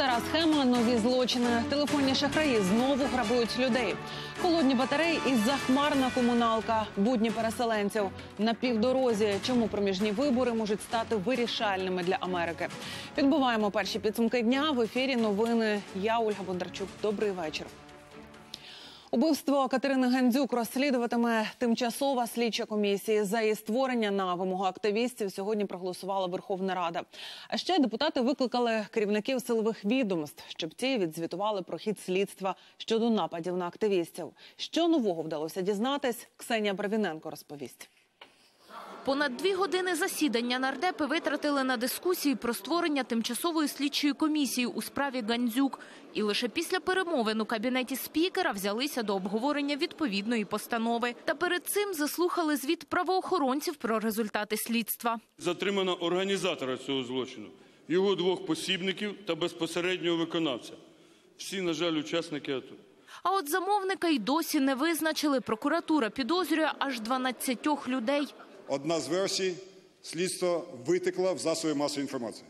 Стара схема, нові злочини. Телефонні шахраї знову грабують людей. Холодні батареї і захмарна комуналка. Будні переселенців. На півдорозі. Чому проміжні вибори можуть стати вирішальними для Америки? Підбиваємо перші підсумки дня. В ефірі новини. Я Ольга Бондарчук. Добрий вечір. Убивство Катерини Гандзюк розслідуватиме тимчасова слідча комісія. За її створення на вимогу активістів сьогодні проголосувала Верховна Рада. А ще депутати викликали керівників силових відомств, щоб ті відзвітували про хід слідства щодо нападів на активістів. Що нового вдалося дізнатись, Ксенія Барвіненко розповість. Понад 2 години засідання нардепи витратили на дискусії про створення тимчасової слідчої комісії у справі Гандзюк. І лише після перемовин у кабінеті спікера взялися до обговорення відповідної постанови. Та перед цим заслухали звіт правоохоронців про результати слідства. Затримано організатора цього злочину, його 2 посібників та безпосереднього виконавця. Всі, на жаль, учасники АТО. А от замовника й досі не визначили. Прокуратура підозрює аж 12 людей. Одна з версій – слідство витекло в засоби масової інформації.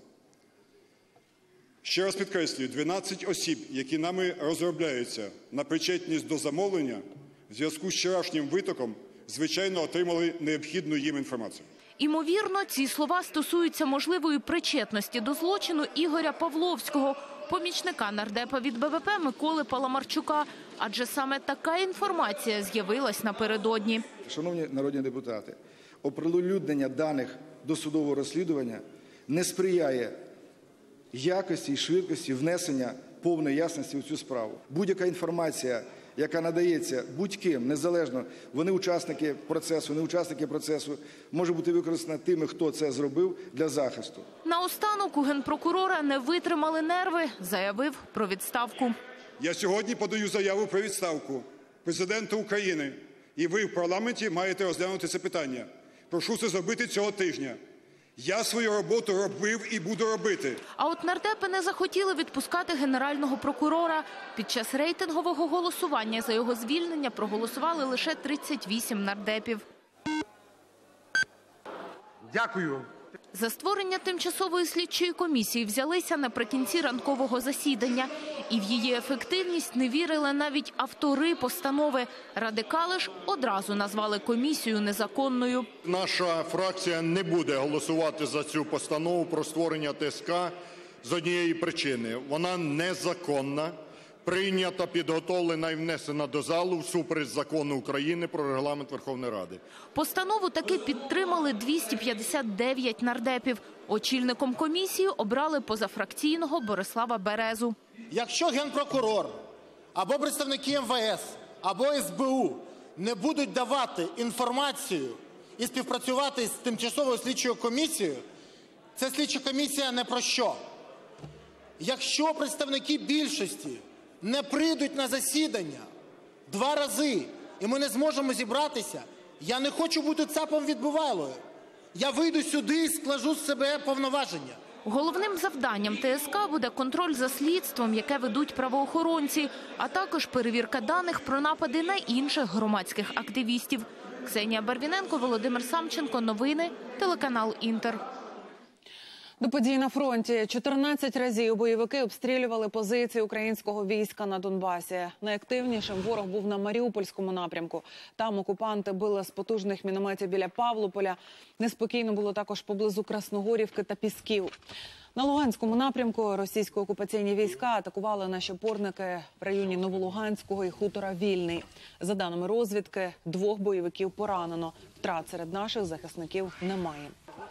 Ще раз підкреслюю, 12 осіб, які нами розробляються на причетність до замовлення, в зв'язку з вчорашнім витоком, звичайно, отримали необхідну їм інформацію. Імовірно, ці слова стосуються можливої причетності до злочину Ігоря Павловського, помічника нардепа від БПП Миколи Паламарчука. Адже саме така інформація з'явилась напередодні. Шановні народні депутати, оприлюднення даних досудового розслідування не сприяє якості і швидкості внесення повної ясності у цю справу. Будь-яка інформація, яка надається будь-ким, незалежно, вони учасники процесу, не учасники процесу, може бути використана тими, хто це зробив, для захисту. Наостанок у генпрокурора не витримали нерви, заявив про відставку. Я сьогодні подаю заяву про відставку президента України. І ви в парламенті маєте розглянути це питання. Прошу це зробити цього тижня. Я свою роботу робив і буду робити. А от нардепи не захотіли відпускати генерального прокурора. Під час рейтингового голосування за його звільнення проголосували лише 38 нардепів. Дякую. За створення тимчасової слідчої комісії взялися наприкінці ранкового засідання. І в її ефективність не вірили навіть автори постанови. Радикали ж одразу назвали комісію незаконною. Наша фракція не буде голосувати за цю постанову про створення ТСК з однієї причини. Вона незаконна, прийнята, підготовлена і внесена до залу всупереч закону України про регламент Верховної Ради. Постанову таки підтримали 259 нардепів. Очільником комісії обрали позафракційного Борислава Березу. Якщо Генпрокурор або представники МВС, або СБУ не будуть давати інформацію і співпрацювати з тимчасовою слідчою комісією, ця слідча комісія не про що. Якщо представники більшості не прийдуть на засідання 2 рази, і ми не зможемо зібратися, я не хочу бути цапом відбивалою. Я вийду сюди і складу з себе повноваження. Головним завданням ТСК буде контроль за слідством, яке ведуть правоохоронці, а також перевірка даних про напади на інших громадських активістів. Ксенія Барвіненко, Володимир Самченко. Новини. Телеканал «Інтер». До подій на фронті. 14 разів бойовики обстрілювали позиції українського війська на Донбасі. Найактивнішим ворог був на Маріупольському напрямку. Там окупанти били з потужних мінометів біля Павлополя. Неспокійно було також поблизу Красногорівки та Пісків. На Луганському напрямку російсько-окупаційні війська атакували наші опорники в районі Новолуганського і хутора Вільний. За даними розвідки, 2 бойовиків поранено. Втрат серед наших захисників немає.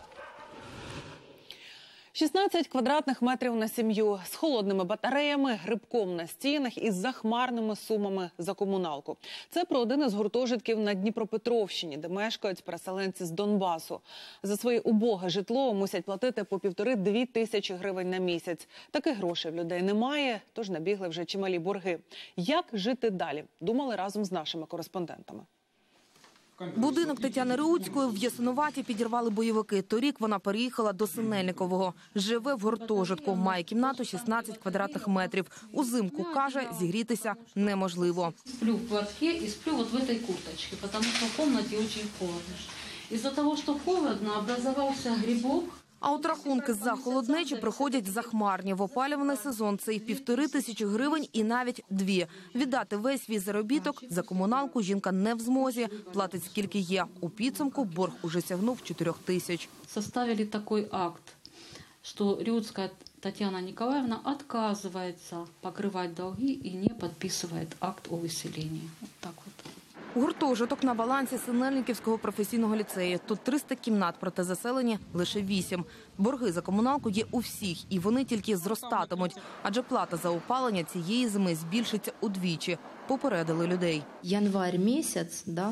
16 квадратних метрів на сім'ю з холодними батареями, грибком на стінах і захмарними сумами за комуналку. Це про один із гуртожитків на Дніпропетровщині, де мешкають переселенці з Донбасу. За своє убоге житло мусять платити по 1,5–2 тисячі гривень на місяць. Таких грошей в людей немає, тож набігли вже чималі борги. Як жити далі? Думали разом з нашими кореспондентами. Будинок Тетяни Реуцької в Ясинуваті підірвали бойовики. Торік вона переїхала до Синельникового. Живе в гуртожитку, має кімнату 16 квадратних метрів. Узимку, каже, зігрітися неможливо. Сплю в платке і сплю вот в этой курточке, потому что в комнате очень холодно. Из-за того, что холодно, образовался грибок. А от рахунки за холоднечі приходять захмарні. В опалювальний сезон це і 1500 гривень, і навіть 2. Віддати весь свій заробіток за комуналку жінка не в змозі. Платить скільки є. У підсумку борг уже сягнув 4000. Составили такой акт, что Риутская Татьяна Николаевна отказывается покрывать долги и не подписывает акт о выселении. Вот так вот. Гуртожиток на балансі Синельниківського професійного ліцею. Тут 300 кімнат, проте заселені лише 8. Борги за комуналку є у всіх, і вони тільки зростатимуть. Адже плата за опалення цієї зими збільшиться удвічі. Попередили людей. Январь месяц, да,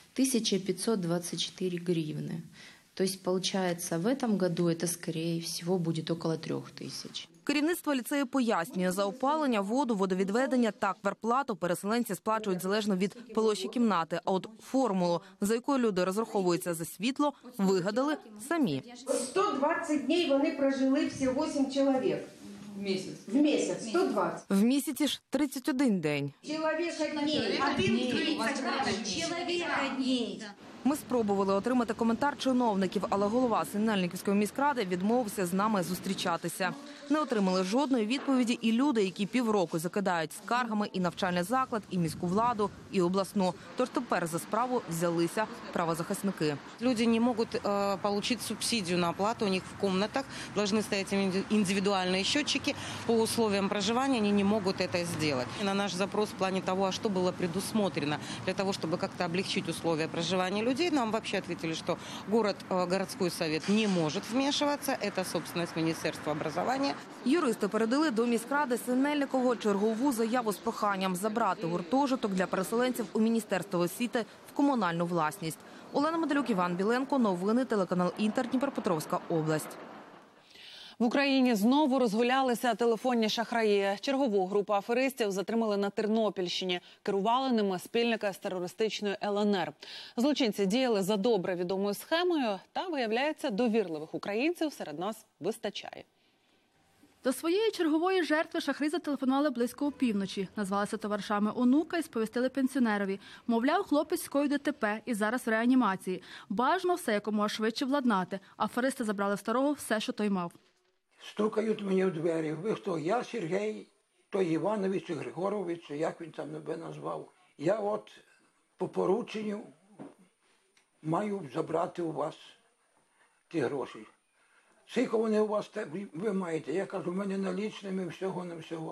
1524 гривны. То есть, получается, в этом году это, скорее всего, будет около 3000. Керівництво ліцею пояснює, за опалення, воду, водовідведення та квартплату переселенці сплачують залежно від площі кімнати. А от формулу, за якою люди розраховуються за світло, вигадали самі. 120 днів вони прожили всі 8 чоловік. В місяць 120. В місяці ж 31 день. Чоловіка днів. Чоловіка днів. Ми спробували отримати коментар чиновників, але голова Синельниківської міськради відмовився з нами зустрічатися. Не отримали жодної відповіді і люди, які півроку закидають скаргами і навчальний заклад, і міську владу, і обласну. Тож тепер за справу взялися правозахисники. Люди не можуть отримати субсидію на оплату, у них в кімнатах повинні стояти індивідуальні счетчики. По условиям проживання вони не можуть це зробити. На наш запрос в плані того, що було предусмотрено для того, щоб як-то облегчити условия проживання людей, нам вообще ответили, что городской совет не может вмешиваться, это собственность Министерства образования. Юристи передали до міськради Синельникового чергову заяву з проханням забрати гуртожиток для переселенців у Міністерство освіти в комунальну власність. Олена Медалюк, Іван Біленко, новини, телеканал Інтер, Дніпропетровська область. В Україні знову розгулялися телефонні шахраї. Чергову групу аферистів затримали на Тернопільщині. Керували ними спільники з терористичної ЛНР. Злочинці діяли за добре відомою схемою та, виявляється, довірливих українців серед нас вистачає. До своєї чергової жертви шахраї зателефонували близько опівночі. Назвалися товаришами онука і сповістили пенсіонерові. Мовляв, хлопець скоїв ДТП і зараз в реанімації. Бажано все якомога швидше владнати. Аферисти забрали в старого все, що той мав. Стукають мені в двері. Ви хто? Я Сергій, той Іванович чи Григорович, чи як він там себе назвав. Я от по порученню маю забрати у вас ті гроші. Скільки вони у вас ви маєте? Я кажу, в мене налічними всього на всього.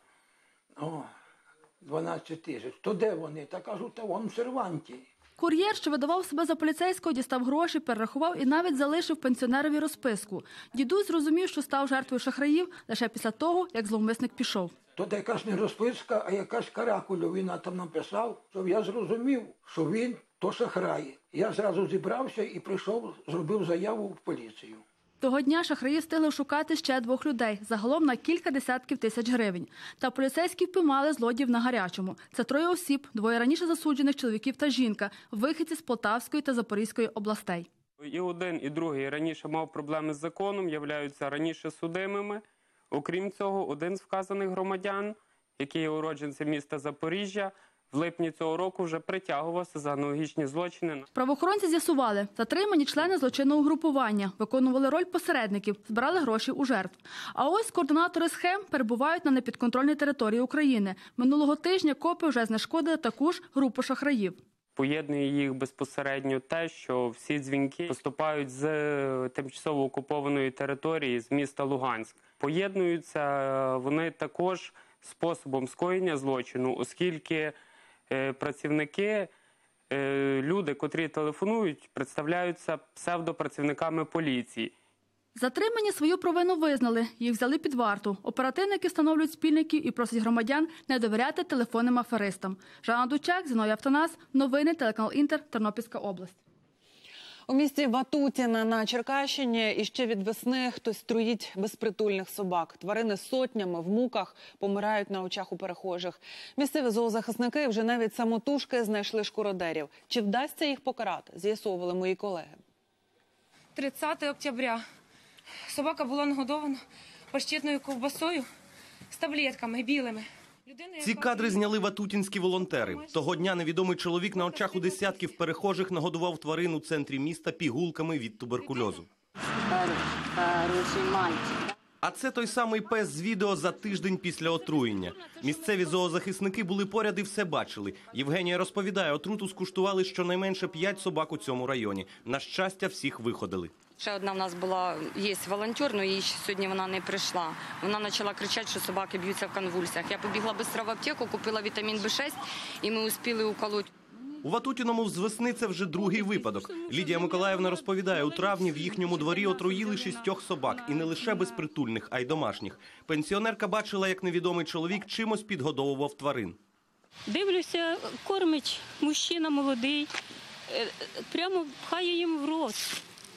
12 тисяч. То де вони? Та кажу, та вон в серванті. Кур'єр, що видавав себе за поліцейського, дістав гроші, перерахував і навіть залишив пенсіонерові розписку. Дідусь зрозумів, що став жертвою шахраїв лише після того, як зловмисник пішов. Тут якась не розписка, а якась каракульовина там написав, щоб я зрозумів, що він то шахрай. Я зразу зібрався і прийшов, зробив заяву в поліцію. Того дня шахраї встигли шукати ще 2 людей, загалом на кілька десятків тисяч гривень. Та поліцейські впіймали злодіїв на гарячому. Це 3 осіб, 2 раніше засуджених чоловіків та жінка, вихідці з Полтавської та Запорізької областей. І один, і другий раніше мав проблеми з законом, являються раніше судимими. Окрім цього, один з вказаних громадян, який є уродженцем міста Запоріжжя, в липні цього року вже притягувався за аналогічні злочини. Правоохоронці з'ясували, затримані члени злочинного угрупування, виконували роль посередників, збирали гроші у жертв. А ось координатори схем перебувають на непідконтрольній території України. Минулого тижня копи вже знешкодили таку ж групу шахраїв. Поєднує їх безпосередньо те, що всі дзвінки поступають з тимчасово окупованої території, з міста Луганськ. Поєднуються вони також способом скоєння злочину, оскільки працівники, люди, котрі телефонують, представляються псевдопрацівниками поліції. Затримані свою провину визнали, їх взяли під варту. Оперативники встановлюють спільників і просять громадян не довіряти телефонним аферистам. Жанна Дучак, Зіновій Автонас, новини, телеканал Інтер, Тернопільська область. У місті Ватутіне на Черкащині іще від весни хтось труїть безпритульних собак. Тварини сотнями в муках помирають на очах у перехожих. Місцеві зоозахисники вже навіть самотужки знайшли шкуродерів. Чи вдасться їх покарати, з'ясовували мої колеги. 30 октября. Собака була нагодована паштетною ковбасою з таблетками білими. Ці кадри зняли ватутінські волонтери. Того дня невідомий чоловік на очах у десятків перехожих нагодував тварин у центрі міста пігулками від туберкульозу. Хороший мальчик. А це той самий пес з відео за тиждень після отруєння. Місцеві зоозахисники були поряд і все бачили. Євгенія розповідає, отруту скуштували щонайменше 5 собак у цьому районі. На щастя, всіх виходили. Ще одна в нас була, є волонтер, але їй сьогодні вона не прийшла. Вона почала кричати, що собаки б'ються в конвульсіях. Я побігла швидко в аптеку, купила вітамін В6 і ми успіли уколоти. У Ватутіному з весни це вже другий випадок. Лідія Миколаївна розповідає, у травні в їхньому дворі отруїли 6 собак. І не лише безпритульних, а й домашніх. Пенсіонерка бачила, як невідомий чоловік чимось підгодовував тварин. Дивлюся, кормить мужчина молодий, прямо пхає їм в рот.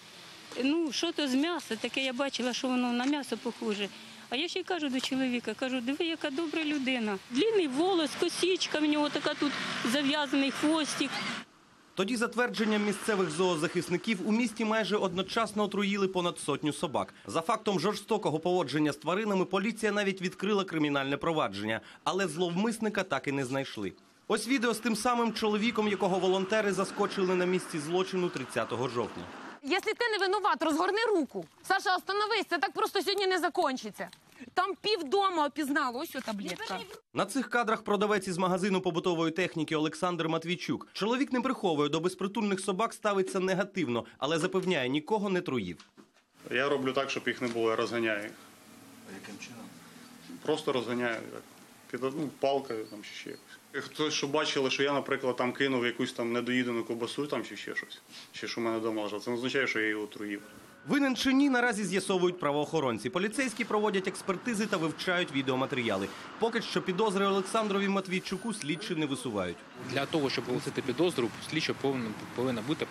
Ну, що то з м'яса таке, я бачила, що воно на м'ясо похоже. А я ще й кажу до чоловіка, кажу, диви, яка добра людина. Длинний волос, косичка в нього така тут зав'язаний хвостик. Тоді, за твердженням місцевих зоозахисників, у місті майже одночасно отруїли понад 100 собак. За фактом жорстокого поводження з тваринами поліція навіть відкрила кримінальне провадження, але зловмисника так і не знайшли. Ось відео з тим самим чоловіком, якого волонтери заскочили на місці злочину 30 жовтня. Якщо ти не винуват, розгорни руку. Саша, остановись, це так просто сьогодні не закінчиться. Там півдома опізнало, ось таблетка. На цих кадрах продавець із магазину побутової техніки Олександр Матвійчук. Чоловік не приховує, до безпритульних собак ставиться негативно, але запевняє, нікого не труїв. Я роблю так, щоб їх не було, я розганяю їх. А яким чином? Просто розганяю. Під одну палкою там чи ще якось. Хтось, що бачили, що я, наприклад, там кинув якусь там недоїдену ковбасу там чи ще щось. Чи що в мене вдома лежало. Це не означає, що я її отруїв. Винен чи ні, наразі з'ясовують правоохоронці. Поліцейські проводять експертизи та вивчають відеоматеріали. Поки що підозри Олександрові Матвійчуку слідчі не висувають. Для того, щоб оголосити підозру, слідчо повинна бути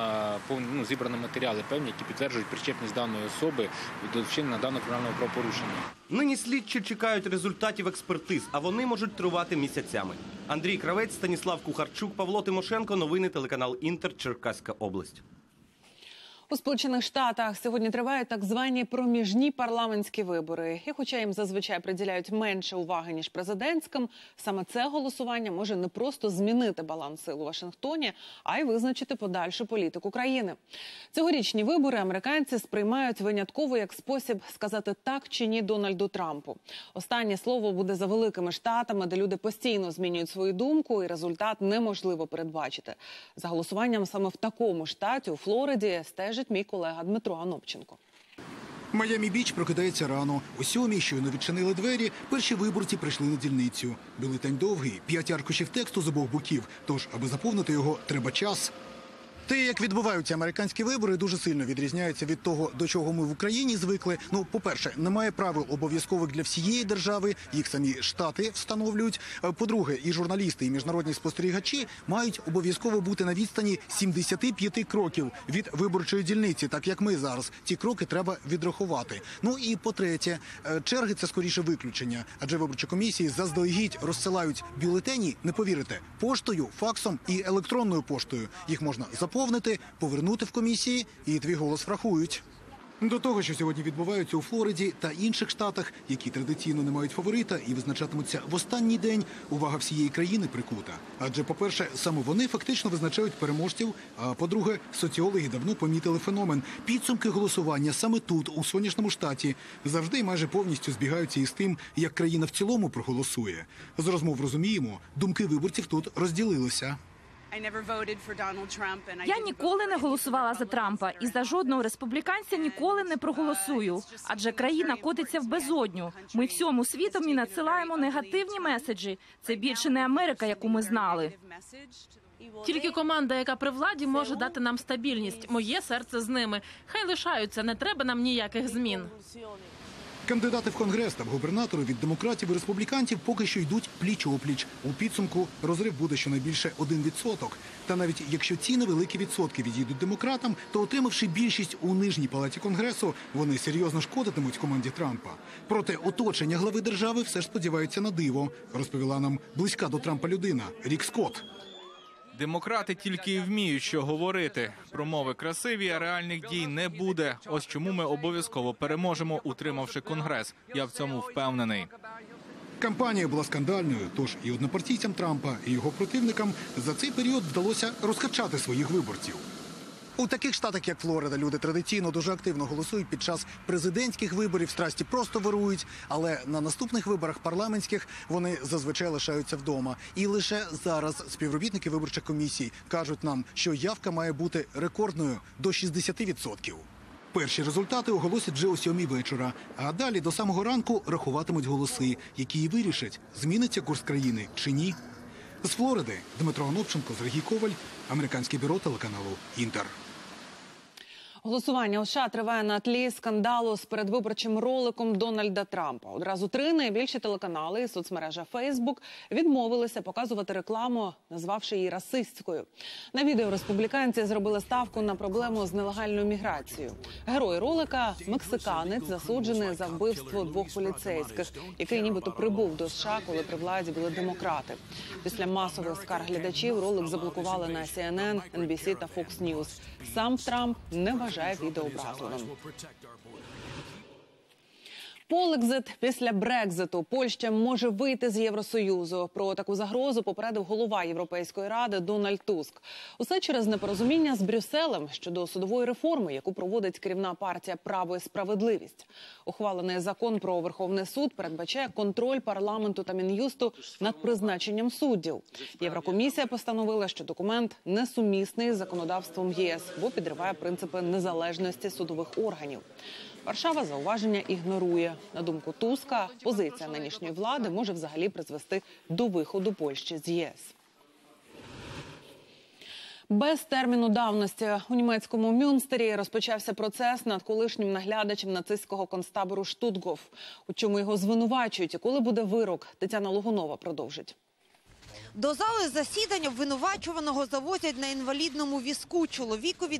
зібрані матеріали певні, які підтверджують причетність даної особи до вчинення даного кримінального правопорушення. Нині слідчі чекають результатів експертиз, а вони можуть тривати місяцями. Андрій Кравець, Станіслав Кухарчук, Павло Тимошенко. Новини телеканал Інтер, Черкаська область. У Сполучених Штатах сьогодні тривають так звані проміжні парламентські вибори. І хоча їм зазвичай приділяють менше уваги, ніж президентським, саме це голосування може не просто змінити баланс сил у Вашингтоні, а й визначити подальшу політику країни. Цьогорічні вибори американці сприймають винятково як спосіб сказати так чи ні Дональду Трампу. Останнє слово буде за великими штатами, де люди постійно змінюють свою думку, і результат неможливо передбачити. За голосуванням саме в такому штаті, у Флориді, стежить мій колега Дмитро Анопченко. Майамі-Біч прокидається рано. О 7-й щойно відчинили двері, перші виборці прийшли на дільницю. Бюлетень довгий, 5 аркушів тексту з обох боків, тож, аби заповнити його, треба час. Те, як відбуваються американські вибори, дуже сильно відрізняється від того, до чого ми в Україні звикли. Ну, по-перше, немає правил обов'язкових для всієї держави, їх самі штати встановлюють. По-друге, і журналісти, і міжнародні спостерігачі мають обов'язково бути на відстані 75 кроків від виборчої дільниці, так як ми зараз. Ці кроки треба відрахувати. Ну і по-третє, черги – це скоріше виключення, адже виборчі комісії заздалегідь розсилають бюлетені, не повірите, поштою, факсом і електронною поштою. Їх можна заповнити, повернути в комісії і твій голос врахують. До того, що сьогодні відбуваються у Флориді та інших штатах, які традиційно не мають фаворита і визначатимуться в останній день, увага всієї країни прикута. Адже, по-перше, саме вони фактично визначають переможців, а по-друге, соціологи давно помітили феномен. Підсумки голосування саме тут, у сонячному штаті, завжди майже повністю збігаються із тим, як країна в цілому проголосує. З розмов розуміємо, думки виборців тут розділилися. Я ніколи не голосувала за Трампа і за жодного республіканця ніколи не проголосую. Адже країна котиться в безодню. Ми всьому світові надсилаємо негативні меседжі. Це більше не Америка, яку ми знали. Тільки команда, яка при владі, може дати нам стабільність. Моє серце з ними. Хай лишаються, не треба нам ніяких змін. Кандидати в Конгрес та в губернатори від демократів і республіканців поки що йдуть пліч-опліч. У підсумку розрив буде щонайбільше 1%. Та навіть якщо ці невеликі відсотки відійдуть демократам, то отримавши більшість у нижній палаті Конгресу, вони серйозно шкодитимуть команді Трампа. Проте оточення глави держави все ж сподіваються на диво, розповіла нам близька до Трампа людина Рік Скотт. Демократи тільки і вміють, що говорити. Промови красиві, а реальних дій не буде. Ось чому ми обов'язково переможемо, утримавши Конгрес. Я в цьому впевнений. Кампанія була скандальною, тож і однопартійцям Трампа, і його противникам за цей період вдалося розкачати своїх виборців. У таких штатах, як Флорида, люди традиційно дуже активно голосують під час президентських виборів, страсті просто вирують, але на наступних виборах парламентських вони зазвичай лишаються вдома. І лише зараз співробітники виборчих комісій кажуть нам, що явка має бути рекордною – до 60%. Перші результати оголосять вже о 7-й вечора, а далі до самого ранку рахуватимуть голоси, які і вирішать, зміниться курс країни чи ні. З Флориди Дмитро Анопченко, Сергій Коваль, Американське бюро телеканалу «Інтер». Голосування у США триває на тлі скандалу з передвиборчим роликом Дональда Трампа. Одразу 3 найбільші телеканали і соцмережа Facebook відмовилися показувати рекламу, назвавши її расистською. На відео республіканці зробили ставку на проблему з нелегальною міграцією. Герой ролика – мексиканець, засуджений за вбивство 2 поліцейських, який нібито прибув до США, коли при владі були демократи. Після масових скарг глядачів ролик заблокували на CNN, NBC та Fox News. Сам Трамп не вважає відео образливим. Полекзит після Брекзиту. Польща може вийти з Євросоюзу. Про таку загрозу попередив голова Європейської ради Дональд Туск. Усе через непорозуміння з Брюсселем щодо судової реформи, яку проводить керівна партія «Право і справедливість». Ухвалений закон про Верховний суд передбачає контроль парламенту та Мін'юсту над призначенням суддів. Єврокомісія постановила, що документ несумісний з законодавством ЄС, бо підриває принципи незалежності судових органів. Варшава зауваження ігнорує. На думку Туска, позиція нинішньої влади може взагалі призвести до виходу Польщі з ЄС. Без терміну давності у німецькому Мюнстері розпочався процес над колишнім наглядачем нацистського концтабору Штутгоф. У чому його звинувачують і коли буде вирок, Тетяна Логунова продовжить. До зали засідань обвинувачуваного завозять на інвалідному візку, чоловікові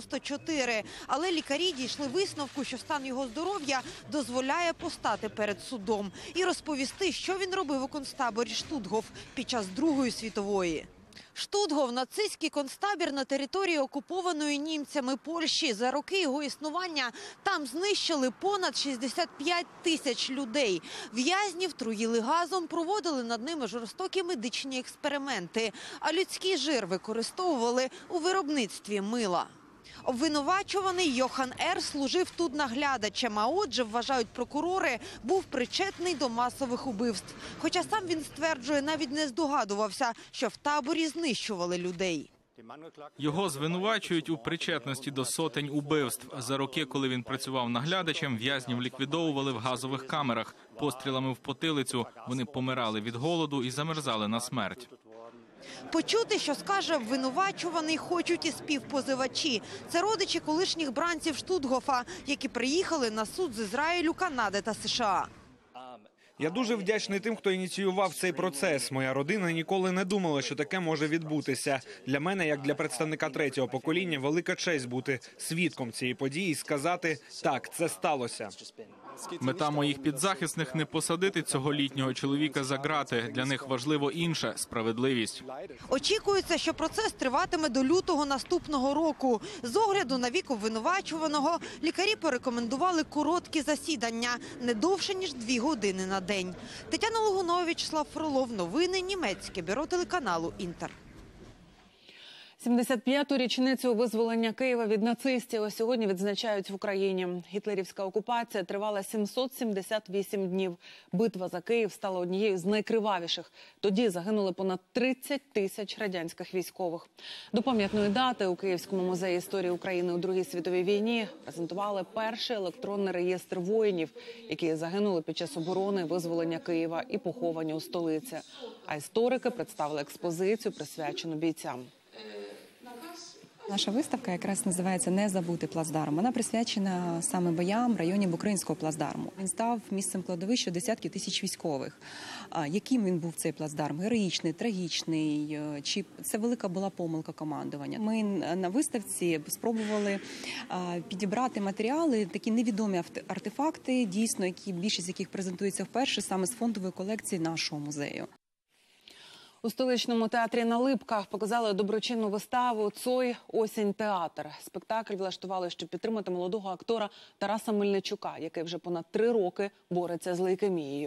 94. Але лікарі дійшли висновку, що стан його здоров'я дозволяє постати перед судом і розповісти, що він робив у концтаборі Штутгоф під час Другої світової. Штутгоф – нацистський концтабір на території окупованої німцями Польщі. За роки його існування там знищили понад 65 тисяч людей. В'язнів труїли газом, проводили над ними жорстокі медичні експерименти, а людський жир використовували у виробництві мила. Обвинувачуваний Йохан Р. служив тут наглядачем, а отже, вважають прокурори, був причетний до масових убивств. Хоча сам він стверджує, навіть не здогадувався, що в таборі знищували людей. Його звинувачують у причетності до сотень убивств. За роки, коли він працював наглядачем, в'язнів ліквідовували в газових камерах. Пострілами в потилицю вони помирали від голоду і замерзали на смерть. Почути, що скаже обвинувачуваний, хочуть і співпозивачі. Це родичі колишніх бранців Штутгофа, які приїхали на суд з Ізраїлю, Канади та США. Я дуже вдячний тим, хто ініціював цей процес. Моя родина ніколи не думала, що таке може відбутися. Для мене, як для представника третього покоління, велика честь бути свідком цієї події і сказати «так, це сталося». Мета моїх підзахисних – не посадити цього літнього чоловіка за ґрати. Для них важливо інше – справедливість. Очікується, що процес триватиме до лютого наступного року. З огляду на вік обвинувачуваного лікарі порекомендували короткі засідання – не довше, ніж 2 години на день. Тетяна Логунова, Вячеслав Фролов. Новини. Німецьке бюро телеканалу «Інтер». 75-ту річницю визволення Києва від нацистів сьогодні відзначають в Україні. Гітлерівська окупація тривала 778 днів. Битва за Київ стала однією з найкривавіших. Тоді загинули понад 30 тисяч радянських військових. До пам'ятної дати у Київському музеї історії України у Другій світовій війні презентували перший електронний реєстр воїнів, які загинули під час оборони, визволення Києва і поховані у столиці. А історики представили експозицію, присвячену бійцям. Наша виставка якраз називається «Незабутий плацдарм». Вона присвячена саме боям в районі Букринського плацдарму. Він став місцем кладовища десятків тисяч військових. Яким він був цей плацдарм? Героїчний, трагічний? Чи це велика була помилка командування? Ми на виставці спробували підібрати матеріали, такі невідомі артефакти, дійсно, більшість яких презентується вперше саме з фондової колекції нашого музею. У столичному театрі на Липках показали доброчинну виставу «Цой. Осінь. Театр». Спектакль влаштували, щоб підтримати молодого актора Тараса Мельничука, який вже понад 3 роки бореться з лейкемією.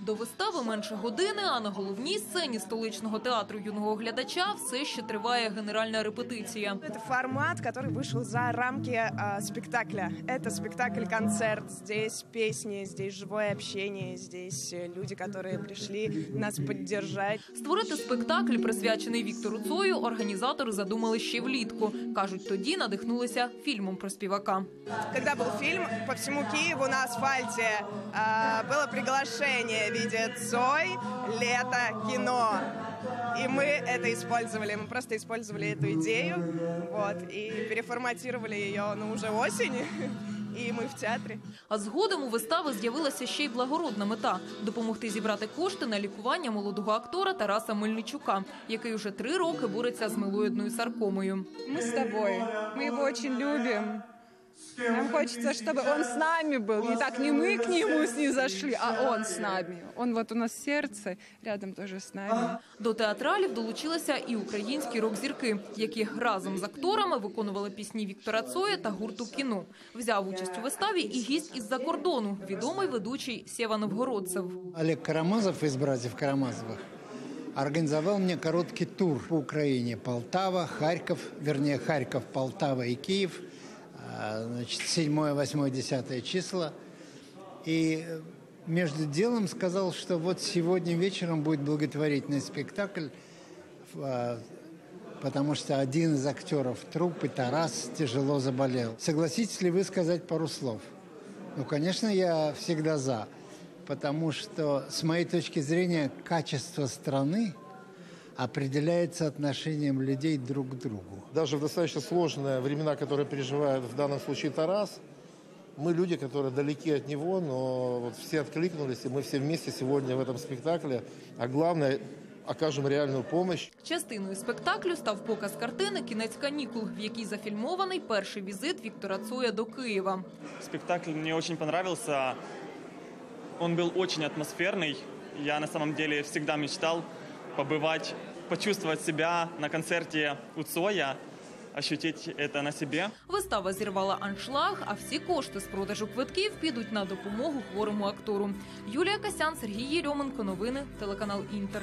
До вистави менше години, а на головній сцені столичного театру юного глядача все ще триває генеральна репетиція. Це формат, який вийшов за рамки спектакля. Це спектакль-концерт. Здесь пісні, здесь живе общение, здесь люди, які прийшли нас підтримати. Створити спектакль, присвячений Віктору Цою, організатори задумали ще влітку. Кажуть, тоді надихнулися фільмом про співака. Коли був фільм, по всьому Києву на асфальті було приглашення в виде Цой, лето, кино. И мы это использовали. Мы просто использовали эту идею и переформатировали ее уже осень. І ми в театрі. А згодом у вистави з'явилася ще й благородна мета – допомогти зібрати кошти на лікування молодого актора Тараса Мельничука, який уже 3 роки бореться з милоїдною саркомою. Ми з тобою. Ми його дуже любимо. Нам хочется, чтобы он с нами был. Не так, не мы к нему снизошли, а он с нами. Он вот у нас в сердце, рядом тоже с нами. До театралів долучилися і українські рок-зірки, які разом з акторами виконували пісні Віктора Цоя та гурту «Кіно». Взяв участь у виставі і гість із-за кордону, відомий ведучий Сєва Новгородцев. Олег Карамазов із братів Карамазових организовал мне короткий тур по Украине. Полтава, Харьков, вернее Харьков, Полтава и Киев. 7, 8, 10 числа. И между делом сказал, что вот сегодня вечером будет благотворительный спектакль, потому что один из актеров труппы, Тарас, тяжело заболел. Согласитесь ли вы сказать пару слов? Ну, конечно, я всегда за, потому что, с моей точки зрения, качество страны определяется отношением людей друг к другу. Даже в достаточно сложные времена, которые переживает в данном случае Тарас, мы люди, которые далеки от него, но вот все откликнулись, и мы все вместе сегодня в этом спектакле, а главное, окажем реальную помощь. Частиною спектаклю став показ картини «Кінець канікул», в якій зафільмований перший візит Віктора Цоя до Києва. Спектакль мне очень понравился. Он был очень атмосферный. Я на самом деле всегда мечтал побывать, почувствовать себя на концерте у Цоя, ощутить это на себе. Вистава зірвала аншлаг, а всі кошти з продажу квитків підуть на допомогу хворому актору. Юлія Касян, Сергій Єрьоменко. Новини, телеканал «Інтер».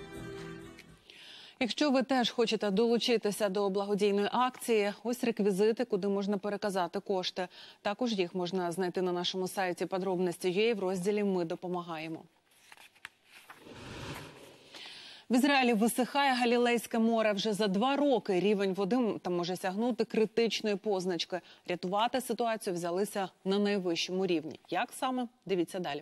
Якщо ви теж хочете долучитися до благодійної акції, ось реквізити, куди можна переказати кошти. Також їх можна знайти на нашому сайті подробності.ua в розділі «Ми допомагаємо». В Ізраїлі висихає Галілейське море. Вже за 2 роки рівень води там може сягнути критичної позначки. Рятувати ситуацію взялися на найвищому рівні. Як саме? Дивіться далі.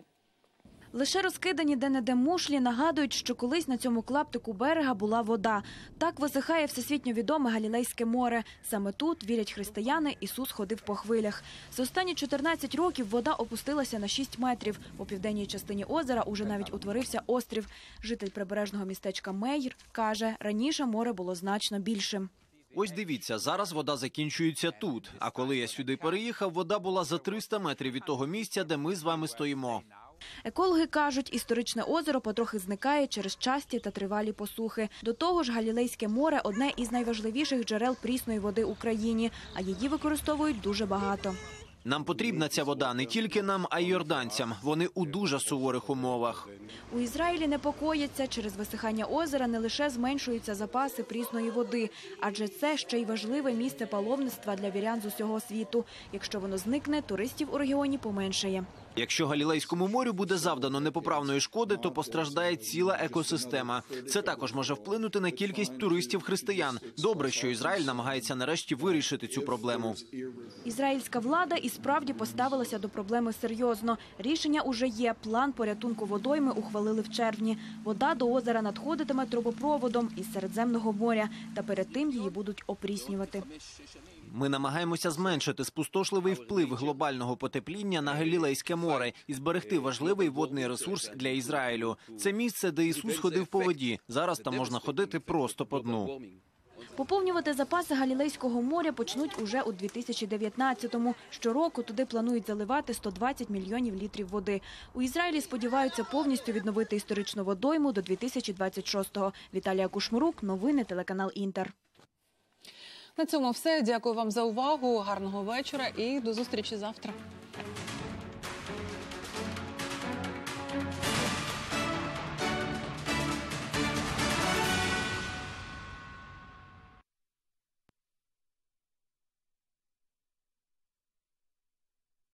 Лише розкидані де-не-де мушлі нагадують, що колись на цьому клаптику берега була вода. Так висихає всесвітньо відоме Галілейське море. Саме тут, вірять християни, Ісус ходив по хвилях. За останні 14 років вода опустилася на 6 метрів. У південній частині озера уже навіть утворився острів. Житель прибережного містечка Меїр каже, раніше море було значно більшим. Ось дивіться, зараз вода закінчується тут. А коли я сюди переїхав, вода була за 300 метрів від того місця, де ми з вами стоїмо. Екологи кажуть, історичне озеро потрохи зникає через часті та тривалі посухи. До того ж, Галілейське море – одне із найважливіших джерел прісної води в Україні, а її використовують дуже багато. Нам потрібна ця вода не тільки нам, а й йорданцям. Вони у дуже суворих умовах. У Ізраїлі непокояться. Через висихання озера не лише зменшуються запаси прісної води, адже це ще й важливе місце паломництва для вірян з усього світу. Якщо воно зникне, туристів у регіоні поменшає. Якщо Галілейському морю буде завдано непоправної шкоди, то постраждає ціла екосистема. Це також може вплинути на кількість туристів-християн. Добре, що Ізраїль намагається нарешті вирішити цю проблему. Ізраїльська влада і справді поставилася до проблеми серйозно. Рішення уже є. План порятунку водойми ухвалили в червні. Вода до озера надходитиме трубопроводом із Середземного моря. Та перед тим її будуть опріснювати. Ми намагаємося зменшити спустошливий вплив глобального потепління на Галілейське море і зберегти важливий водний ресурс для Ізраїлю. Це місце, де Ісус ходив по воді. Зараз там можна ходити просто по дну. Поповнювати запаси Галілейського моря почнуть уже у 2019-му. Щороку туди планують заливати 120 мільйонів літрів води. У Ізраїлі сподіваються повністю відновити історичну водойму до 2026-го. Віталія Кушмурук, новини, телеканал «Інтер». На цьому все. Дякую вам за увагу. Гарного вечора і до зустрічі завтра.